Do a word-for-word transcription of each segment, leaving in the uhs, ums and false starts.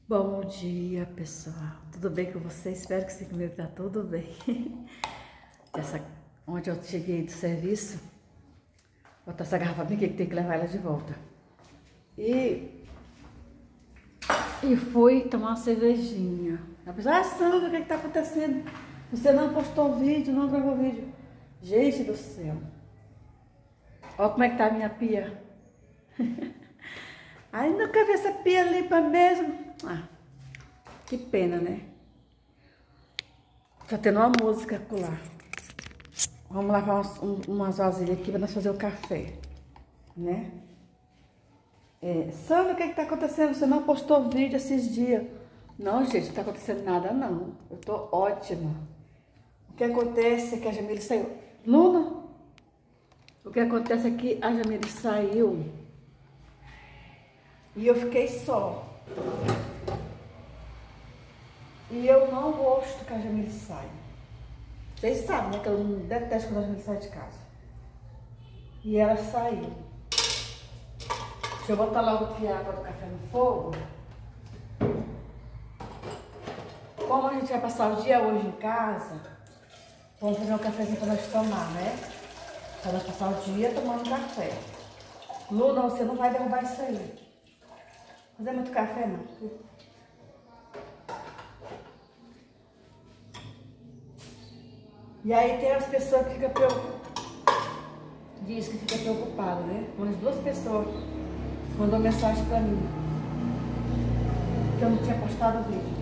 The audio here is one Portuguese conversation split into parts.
Bom dia, pessoal. Tudo bem com vocês? Espero que sim, comigo tá tudo bem. Essa, onde eu cheguei do serviço, vou botar essa garrafa bem aqui que tem que levar ela de volta. E, e fui tomar uma cervejinha. A pessoa, ah, Sandra, o que que tá acontecendo? Você não postou vídeo, não gravou vídeo. Gente do céu. Olha como é que tá a minha pia. Aí nunca vi essa pia limpa mesmo. Ah, que pena, né? Tá tendo uma música lá. Vamos lavar umas, um, umas vasilhas aqui pra nós fazer o café, né? É, Sandra, o que que tá acontecendo? Você não postou vídeo esses dias. Não, gente, não tá acontecendo nada, não. Eu tô ótima. O que acontece é que a Jamile saiu. Luna, o que acontece é que a Jamile saiu e eu fiquei só. E eu não gosto que a Jamile saia. Vocês sabem, né? Que eu não detesto quando a Jamile sai de casa. E ela saiu. Deixa eu botar logo aqui a água do café no fogo. Como a gente vai passar o dia hoje em casa, vamos fazer um cafezinho para nós tomar, né? Para nós passar o dia tomando café. Luna, você não vai derrubar isso aí. Fazer muito café, não. E aí tem as pessoas que ficam preocupadas. Diz que fica preocupada, né? Umas duas pessoas mandou mensagem pra mim que eu não tinha postado o vídeo.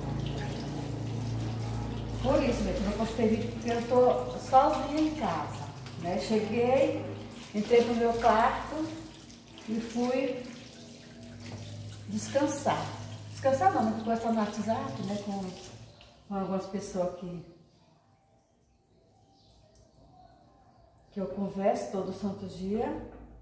Por isso, gente, eu não postei vídeo porque eu tô sozinha em casa, né? Cheguei, entrei pro meu quarto e fui descansar. Descansar não, mas conversar no WhatsApp, né? Com, com algumas pessoas que que eu converso todo santo dia.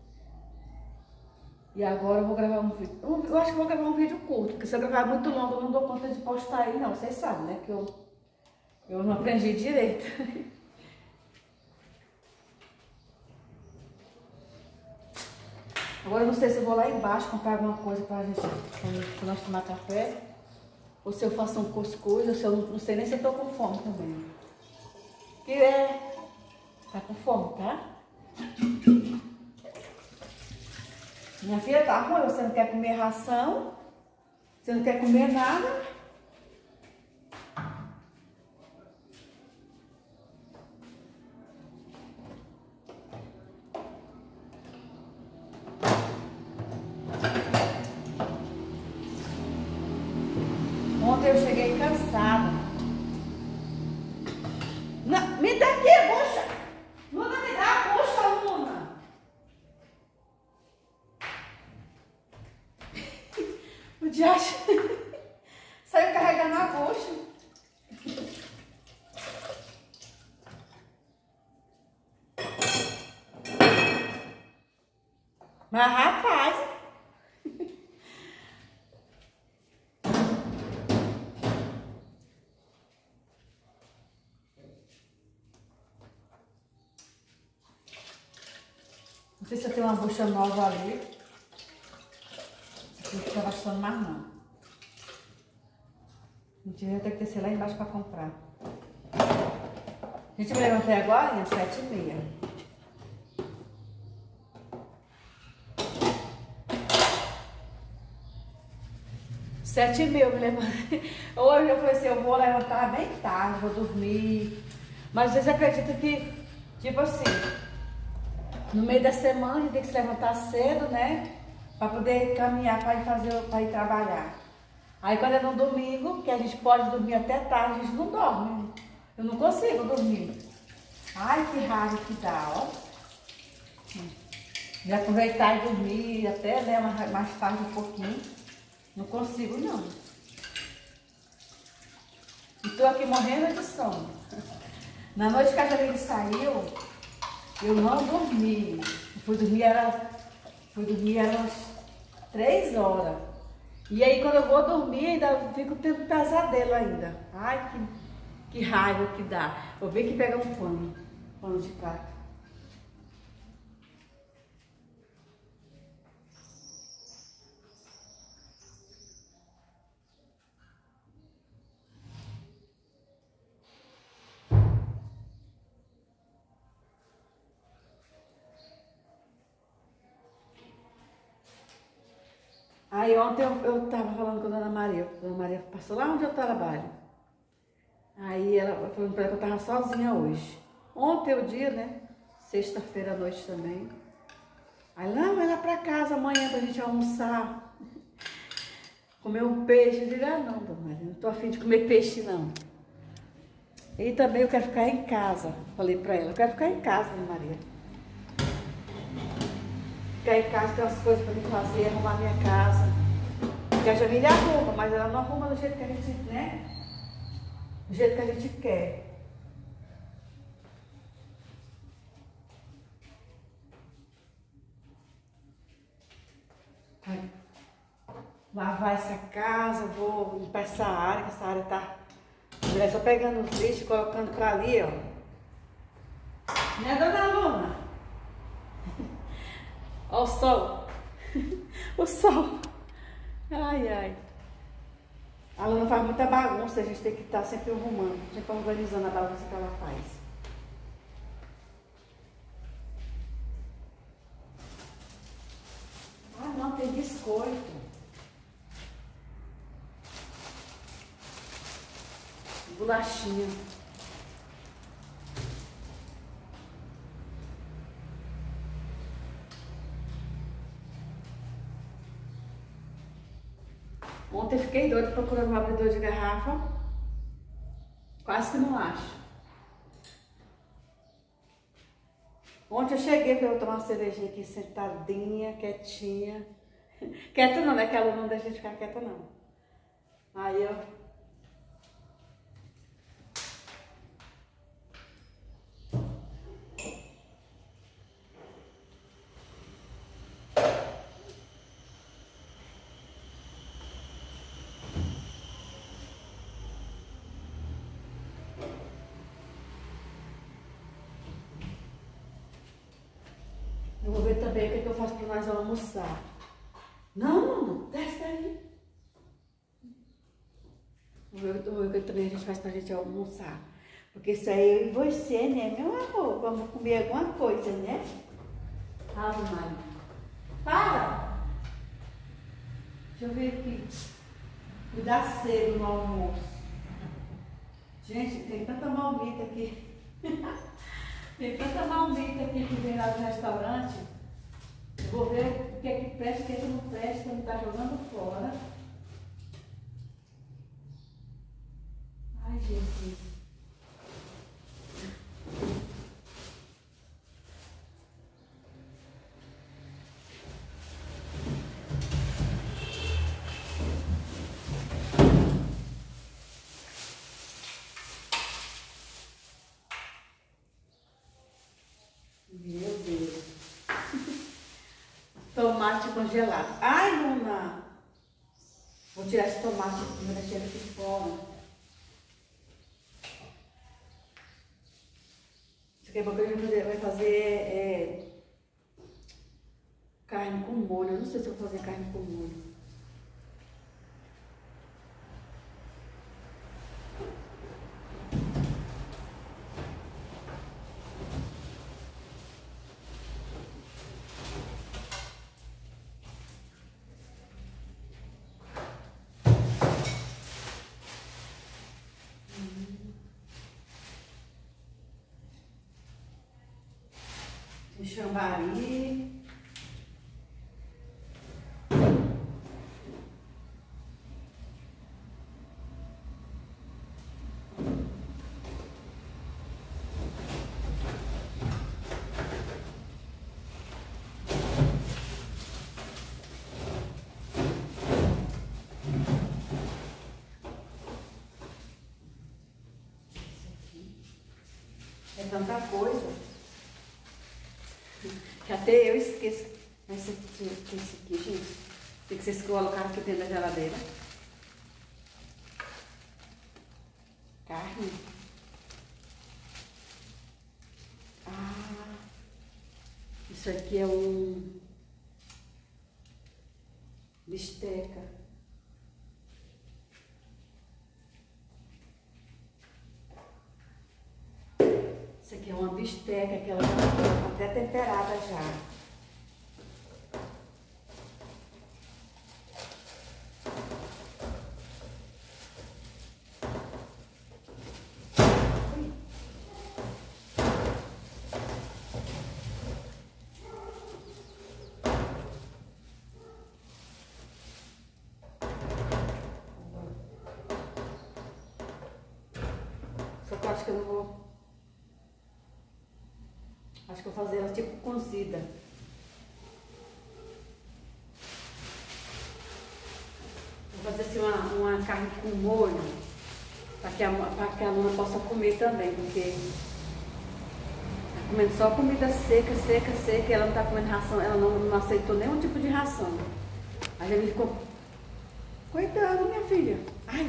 E agora eu vou gravar um vídeo. Eu acho que vou gravar um vídeo curto, porque se eu gravar muito longo eu não dou conta de postar aí, não. Vocês sabem, né? Que eu, eu não aprendi direito. Agora eu não sei se eu vou lá embaixo comprar alguma coisa pra gente, pra nós tomar café. Ou se eu faço um cuscuz, ou se eu não sei nem se eu tô com fome também. E é... Tá com fome, tá? Minha filha tá ruim, você não quer comer ração, você não quer comer nada. Ontem eu cheguei cansada. Não, me dá aqui a bucha! Luna, me dá a bucha, Luna! O diacho saiu carregando a bucha. Mas rapaz, não sei se eu tenho uma bucha nova ali. Não fica gastando mais não. A gente vai ter que descer lá embaixo para comprar. A gente me levantei agora às sete e meia. Sete e meia eu me levantei. Hoje eu falei assim, eu vou levantar bem tarde, vou dormir. Mas vocês acreditam que, tipo assim, no meio da semana a gente tem que se levantar cedo, né? Para poder caminhar, para ir fazer, para ir trabalhar. Aí quando é no domingo, que a gente pode dormir até tarde, a gente não dorme. Eu não consigo dormir. Ai, que raiva que dá, ó. De aproveitar e dormir até, né, mais, mais tarde um pouquinho. Não consigo, não. E tô aqui morrendo de sono. Na noite que a Jamile saiu, eu não dormi. Eu fui dormir, era, fui dormir era umas três horas. E aí quando eu vou dormir, ainda fico tendo pesadelo ainda. Ai, que, que raiva que dá. Vou ver que pegar um pano, pano de prato. Aí ontem eu, eu tava falando com a Dona Maria, a Dona Maria passou lá onde eu trabalho. Aí ela falou pra ela que eu tava sozinha hoje. Ontem é o dia, né? Sexta-feira à noite também. Aí, não, vai lá pra casa amanhã pra gente almoçar. Comer um peixe. Eu digo, ah não, Dona Maria, não tô afim de comer peixe não. E também eu quero ficar em casa. Falei pra ela, eu quero ficar em casa, Dona Maria. Ficar em casa, tem umas coisas pra me fazer, arrumar minha casa. Porque a Jamília arruma, mas ela não arruma do jeito que a gente, né? Do jeito que a gente quer. Vai lavar essa casa, vou limpar essa área, que essa área tá... Mulher só pegando os lixos e colocando pra ali, ó. Né, dona Luna? Ó o sol. O sol. Ai, ai. A Luna faz muita bagunça, a gente tem que estar sempre arrumando, sempre organizando a bagunça que ela faz. Ah, não, tem biscoito. Bolachinha. Ontem eu fiquei doida procurando um abridor de garrafa. Quase que não acho. Ontem eu cheguei para eu tomar uma cervejinha aqui sentadinha, quietinha. Quieta não, né? Que ela não deixa de ficar quieta não. Aí eu... Eu vou ver também o que, é que eu faço para nós almoçar. Não, não, desce daí. Vou ver, vou ver o que também a gente faz pra gente almoçar. Porque isso aí eu e você, né, meu amor? Vamos comer alguma coisa, né? Ave Maria. Para! Deixa eu ver aqui. Cuidar cedo no almoço. Gente, tem tanta marmita aqui. Tem tanta marmita aqui que vem lá do restaurante. Eu vou ver o que é que presta, o que é que não presta, não tá jogando fora. Ai, Jesus. Meu Deus. Tomate congelado. Ai, Luna. Vou tirar esse tomate aqui, vou deixar ele aqui fora. Isso aqui é bom que a gente vai fazer é, carne com molho. Eu não sei se eu vou fazer carne com molho. Xambari. É tanta coisa. Que até eu esqueço. Esse aqui, esse aqui, gente. Tem que vocês colocaram aqui dentro da geladeira. Carne. Ah. Isso aqui é um... bisteca. Isso aqui é uma bisteca que ela já está até temperada já. acho que eu não vou... Acho que eu vou fazer ela tipo cozida. Vou fazer assim uma, uma carne com molho, para que, a, que a Luna possa comer também, porque tá comendo só comida seca, seca, seca, e ela não tá comendo ração, ela não, não aceitou nenhum tipo de ração. A Jamile ficou, cuidado, minha filha. Ai.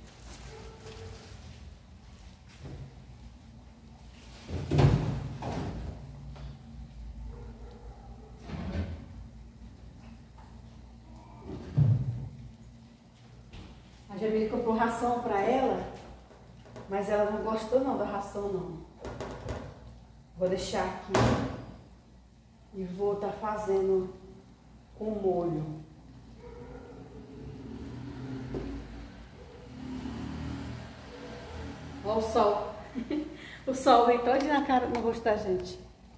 A Jamile comprou ração para ela, mas ela não gostou não da ração não. Vou deixar aqui e vou estar fazendo com molho. Olha o sol. O sol vem todo na cara, no rosto da gente.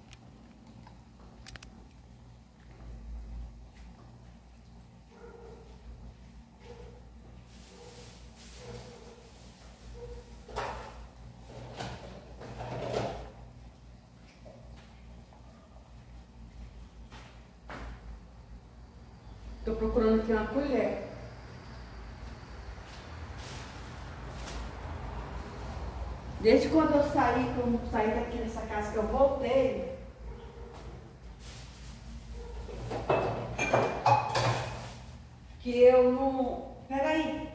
Tô procurando aqui uma colher. Desde quando eu saí, que eu saí daqui dessa casa que eu voltei, que eu não... Peraí.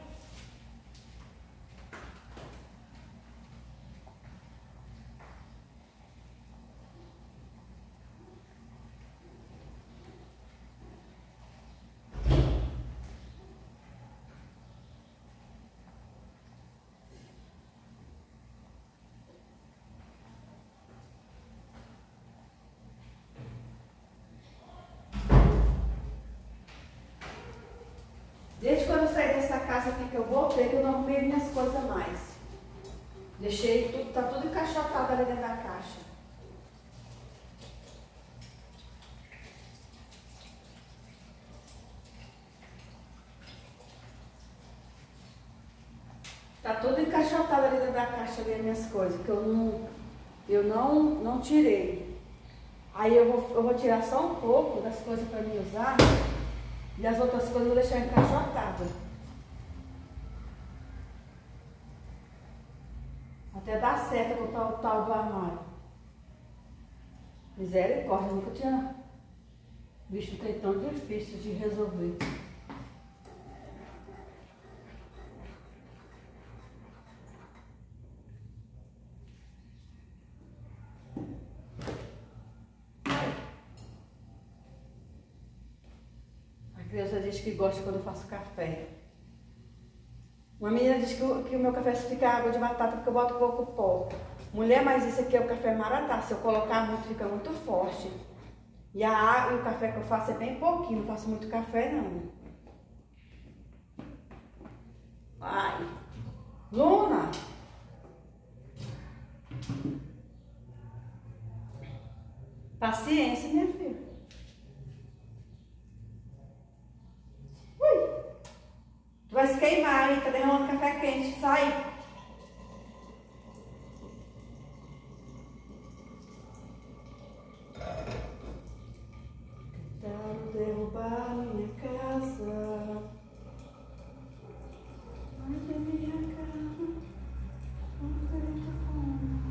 Desde quando eu saí dessa casa aqui que eu voltei, que eu não arrumei minhas coisas mais. Deixei tudo, tá tudo encaixotado ali dentro da caixa. Tá tudo encaixotado ali dentro da caixa ali as minhas coisas, que eu não, eu não, não tirei. Aí eu vou, eu vou tirar só um pouco das coisas para mim usar. E as outras coisas eu vou deixar encaixotada. Até dar certo botar o tal do armário. Misericórdia, nunca tinha visto um trem tão difícil de resolver. A criança diz que gosta quando eu faço café. Uma menina diz que o, que o meu café fica água de batata porque eu boto pouco pó. Mulher, mas isso aqui é o café maratá. Se eu colocar muito, fica muito forte. E a água e o café que eu faço é bem pouquinho. Não faço muito café, não. Ai. Luna! Paciência, minha filha. Ui! Tu vai se queimar aí, tá derramando café quente. Sai! Tentaram derrubar minha casa. Onde é minha casa? Onde é minha casa?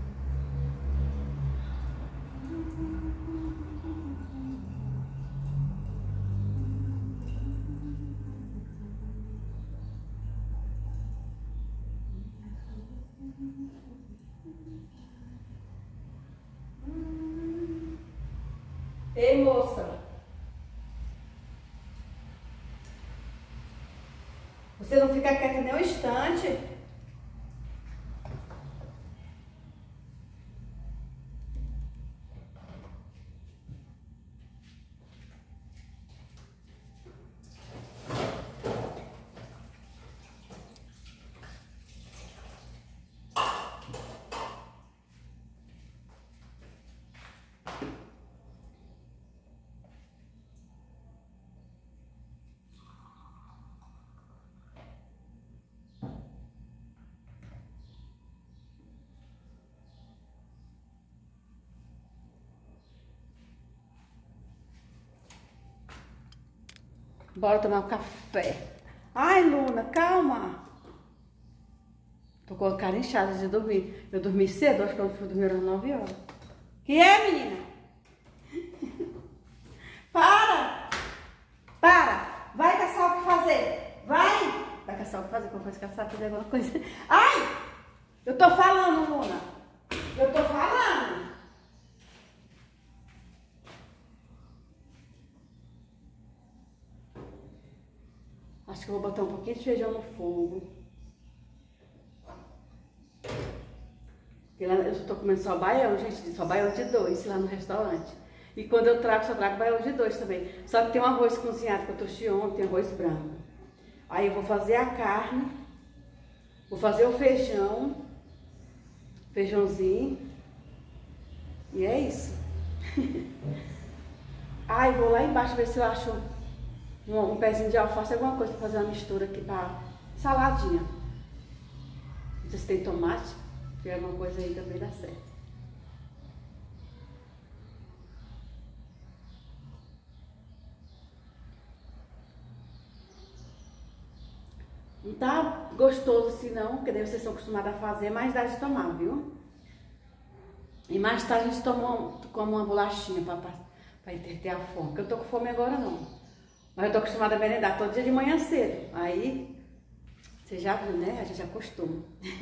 Ei, moça. Você não fica quieta nem um instante. Bora tomar um café. Ai, Luna, calma. Tô com a cara inchada de dormir. Eu dormi cedo, acho que eu fui dormir às nove horas. Que é, menina? Para! Para! Vai caçar o que fazer! Vai! Vai caçar o que fazer, como foi caçar, fazer alguma coisa. Ai! Eu tô falando, Luna. Eu tô falando. Acho que eu vou botar um pouquinho de feijão no fogo. Eu tô comendo só baião, gente. Só baião de dois lá no restaurante. E quando eu trago, só trago baião de dois também. Só que tem um arroz cozinhado que eu trouxe ontem, tem arroz branco. Aí eu vou fazer a carne. Vou fazer o feijão. Feijãozinho. E é isso. Ai, vou lá embaixo ver se eu acho um, um pezinho de alface, alguma coisa pra fazer uma mistura aqui pra saladinha. Não sei se tem tomate, se tiver alguma coisa aí também dá certo. Não tá gostoso assim não, porque daí vocês estão acostumados a fazer, mas dá de tomar, viu? E mais tarde a gente toma, come uma bolachinha pra, pra, pra interter a fome, porque eu tô com fome agora não. Mas eu tô acostumada a merendar todo dia de manhã cedo. Aí, você já viu, né? A gente acostuma.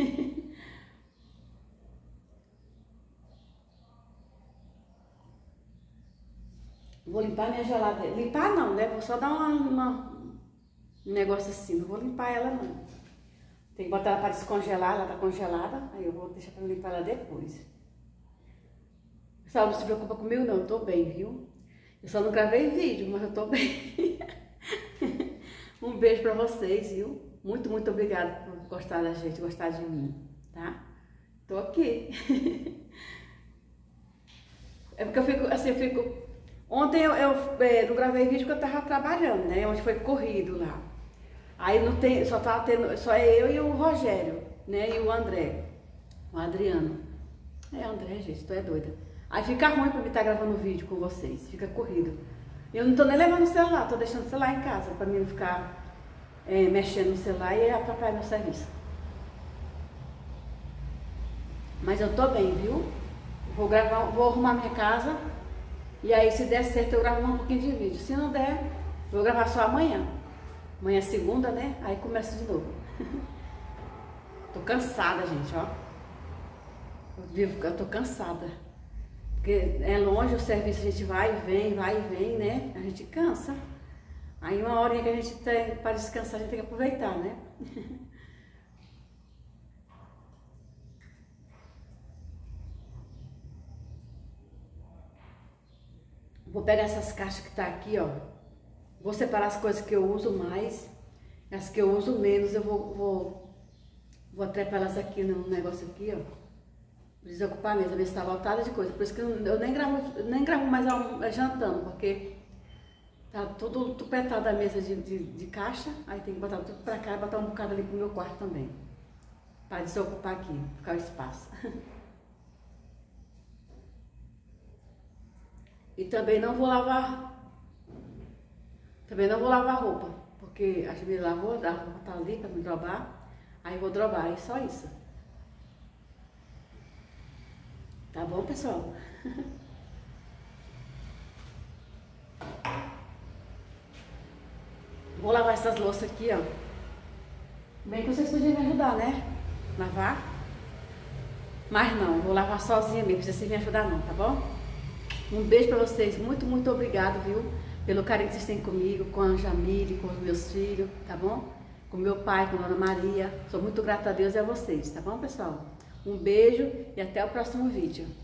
Vou limpar minha geladeira. Limpar não, né? Vou só dar uma, uma, um negócio assim. Não vou limpar ela não. Tem que botar ela para descongelar. Ela tá congelada. Aí eu vou deixar para limpar ela depois. Pessoal, não se preocupa comigo não. Eu tô bem, viu? Eu só não gravei vídeo, mas eu tô bem. Um beijo pra vocês, viu? Muito, muito obrigada por gostar da gente, gostar de mim, tá? Tô aqui. É porque eu fico, assim, eu fico... Ontem eu, eu é, não gravei vídeo porque eu tava trabalhando, né? Onde foi corrido lá. Aí não tem, só tava tendo, só é eu e o Rogério, né? E o André, o Adriano. É, André, gente, tu é doida. Aí fica ruim pra mim estar gravando vídeo com vocês, fica corrido. Eu não tô nem levando o celular, tô deixando o celular em casa pra mim não ficar é, mexendo no celular e atrapalhar meu serviço. Mas eu tô bem, viu? Vou gravar, vou arrumar minha casa e aí se der certo eu gravo um pouquinho de vídeo. Se não der, eu vou gravar só amanhã. Amanhã é segunda, né? Aí começa de novo. Tô cansada, gente, ó. Eu, vivo, eu tô cansada. Porque é longe o serviço, a gente vai e vem, vai e vem, né? A gente cansa. Aí uma horinha que a gente tem para descansar, a gente tem que aproveitar, né? Vou pegar essas caixas que tá aqui, ó. Vou separar as coisas que eu uso mais. As que eu uso menos, eu vou, vou, vou atrepar elas aqui no negócio aqui, ó. Desocupar a mesa, ver se tá lotada de coisa. Por isso que eu, eu nem gravo, nem gravo mais jantando, porque tá tudo tupetado a mesa de, de, de caixa. Aí tem que botar tudo pra cá e botar um bocado ali pro meu quarto também. Para desocupar aqui, ficar o espaço. E também não vou lavar. Também não vou lavar roupa, porque a Jamila lavou, a roupa tá ali pra me drobar. Aí vou drobar, é só isso. Tá bom, pessoal? Vou lavar essas louças aqui, ó. Bem que vocês podiam me ajudar, né? Lavar. Mas não, vou lavar sozinha mesmo, precisa me ajudar não, tá bom? Um beijo pra vocês, muito, muito obrigado, viu? Pelo carinho que vocês têm comigo, com a Jamile, com os meus filhos, tá bom? Com meu pai, com a Dona Maria. Sou muito grata a Deus e a vocês, tá bom, pessoal? Um beijo e até o próximo vídeo.